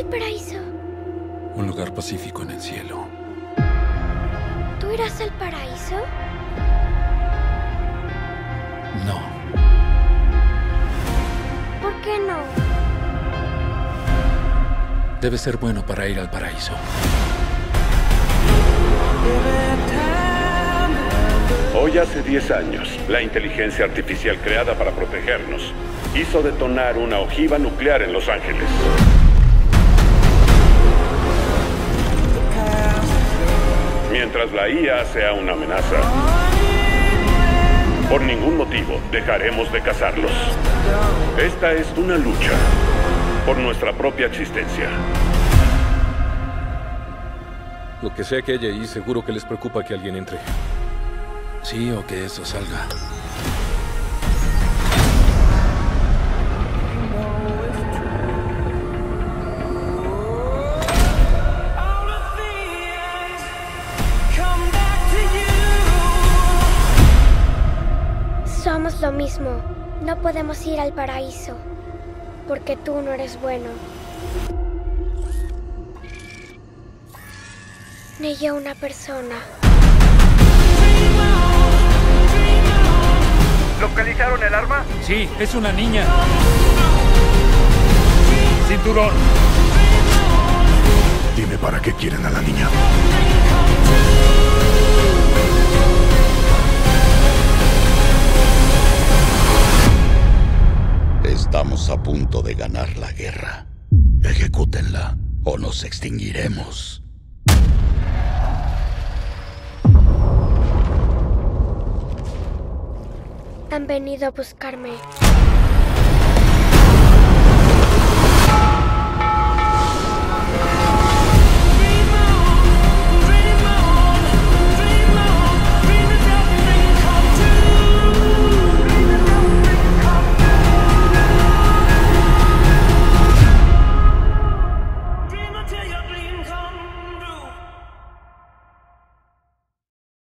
paraíso? Un lugar pacífico en el cielo. ¿Tú irás al paraíso? No. ¿Por qué no? Debes ser bueno para ir al paraíso. Hoy hace 10 años, la inteligencia artificial creada para protegernos hizo detonar una ojiva nuclear en Los Ángeles. Mientras la IA sea una amenaza, por ningún motivo dejaremos de cazarlos. Esta es una lucha por nuestra propia existencia. Lo que sea que haya ahí, seguro que les preocupa que alguien entre. Sí, o que eso salga. Somos lo mismo. No podemos ir al paraíso, porque tú no eres bueno. Ni yo una persona. ¿Localizaron el arma? Sí, es una niña. Cinturón. Dime para qué quieren a la niña. Estamos a punto de ganar la guerra. Ejecútenla o nos extinguiremos. Han venido a buscarme.